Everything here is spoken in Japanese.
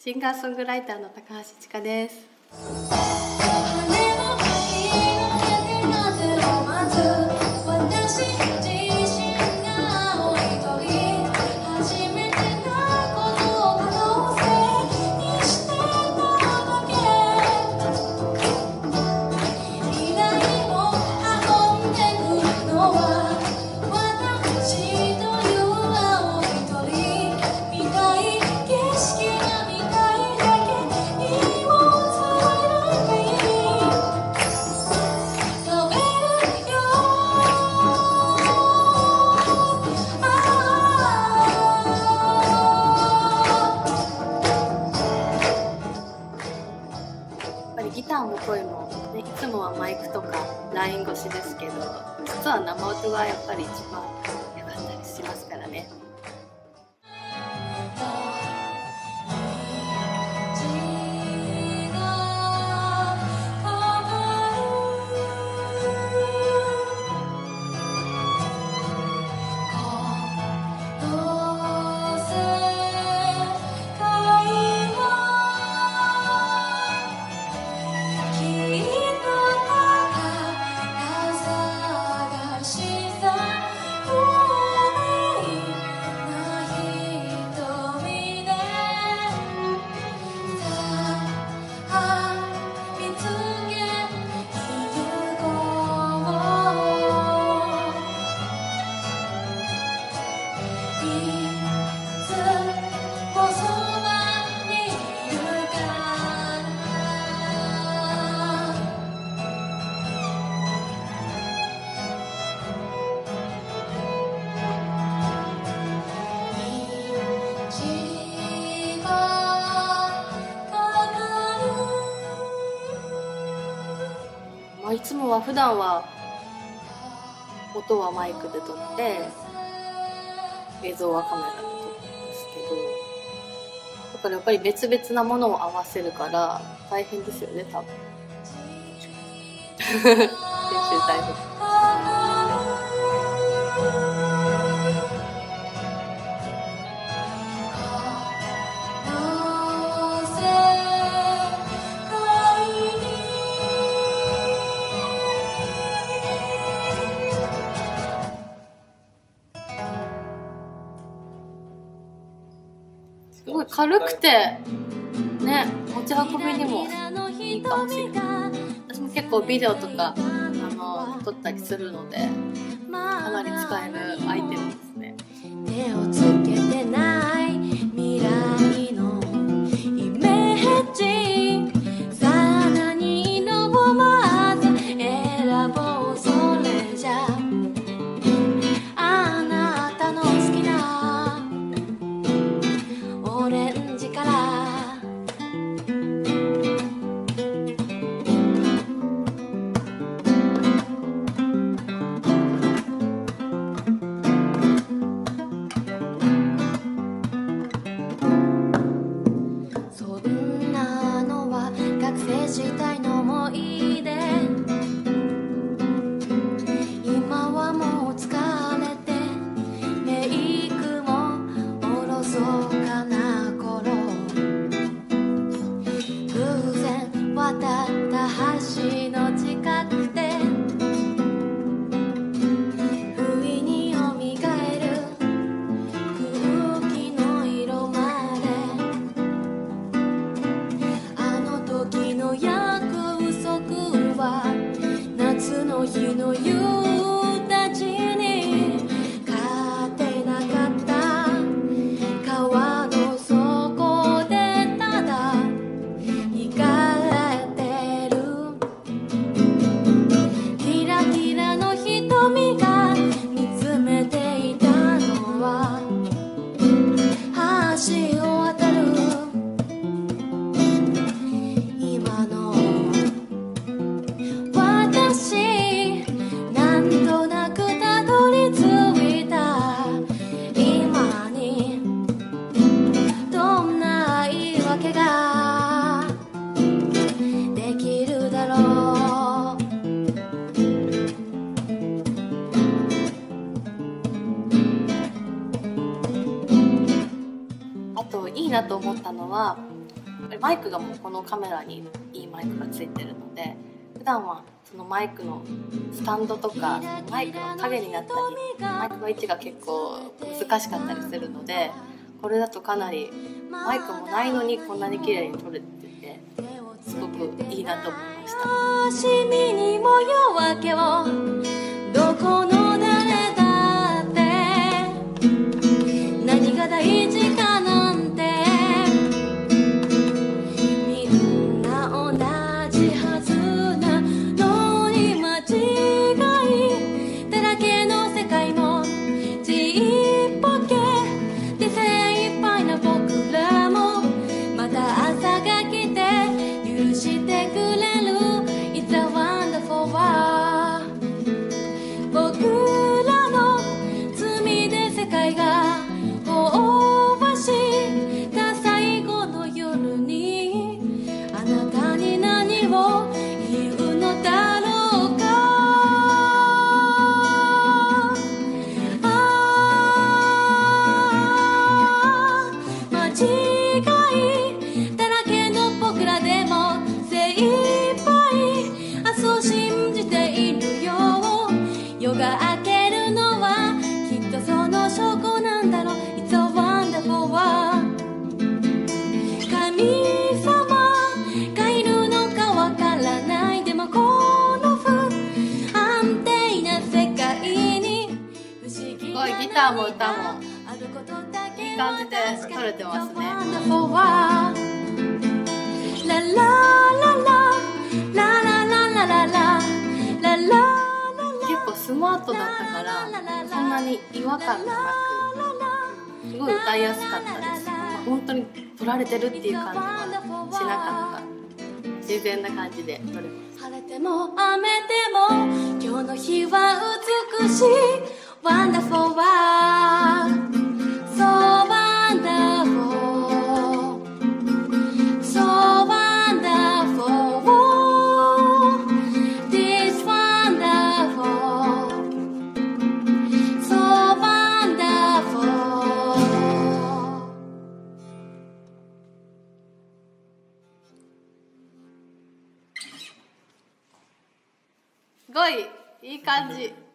シンガーソングライターの高橋千佳です。ギターも声も、ね、いつもはマイクとか LINE 越しですけど、実は生音がやっぱり一番良かったりしますからね。いつもは普段は音はマイクで撮って映像はカメラで撮ってるんですけど、だからやっぱり別々なものを合わせるから大変ですよね、多分。練習大変。すごい軽くてね、持ち運びにもいいかもしれない。私も結構ビデオとか撮ったりするので、かなり使えるアイテムですね。手をつけてない未来のイメージ、さあ何のまず選ぼう、それじゃあなたの好きなオレンジからそんなのは学生時代の思い出、今はもう疲れてメイクもおろそかな頃、偶然渡った橋の近くで不意に蘇る空気の色まで、あの時の約束は夏の日の夕立に勝てなかった。川の底でただ光ってるキラキラの瞳が見つめていたのは橋を渡る今の私、なんとなくたどり着いた今に、どんな言い訳ができるだろう。あといいなと思ったのは、 マイクがもうこのカメラにいいマイクがついてるので、普段はそのマイクのスタンドとかマイクの影になったりマイクの位置が結構難しかったりするので、これだとかなりマイクもないのにこんなに綺麗に撮れててすごくいいなと思いました。 しみにも夜明けをどこの誰だって何が大事かなんてみんな同じはずなのに間違いだらけの世界もちっぽけで精一杯な僕らもまた朝が来て許してくれる It's a wonderful world 僕らの罪で世界がオーバーした最後の夜にあなたに何を言うのだろうか。間違いだらけの僕らでも精一杯明日を信じているよ。夜が明けるのはきっとその証拠なんだろう。 It's a wonderful world 神様がいるのかわからない。でもこの不安定な世界に不思議すごいギターも歌もいい感じで撮れてますね。 ラララララララララララ結構スマートだったからそんなに違和感がなくすごい歌いやすかったです。本当に撮られてるっていう感じはしなかった。自然な感じで撮れます。 晴れても雨でも今日の日は美しい Wonderful world So wonderful So wonderful This wonderful So wonderful すごいいい感じ。